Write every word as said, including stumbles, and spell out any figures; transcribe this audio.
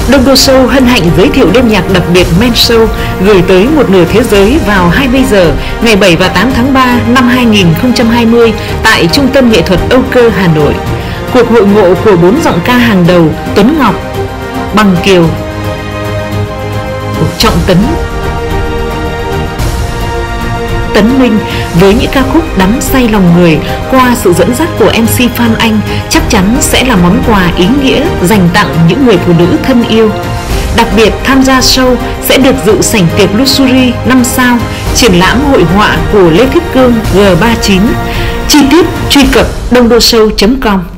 Đông Đô Show hân hạnh giới thiệu đêm nhạc đặc biệt Men Show gửi tới một nửa thế giới vào hai mươi giờ ngày bảy và tám tháng ba năm hai nghìn không trăm hai mươi tại Trung tâm Nghệ thuật Âu Cơ, Hà Nội. Cuộc hội ngộ của bốn giọng ca hàng đầu Tuấn Ngọc, Bằng Kiều, Trọng Tấn, Tấn Minh với những ca khúc đắm say lòng người qua sự dẫn dắt của em xê Phan Anh chắc chắn sẽ là món quà ý nghĩa dành tặng những người phụ nữ thân yêu. Đặc biệt tham gia show sẽ được dự sảnh tiệc Luxury năm sao, triển lãm hội họa của Lê Thiết Cương G ba mươi chín. Chi tiết truy cập đông đô show chấm com.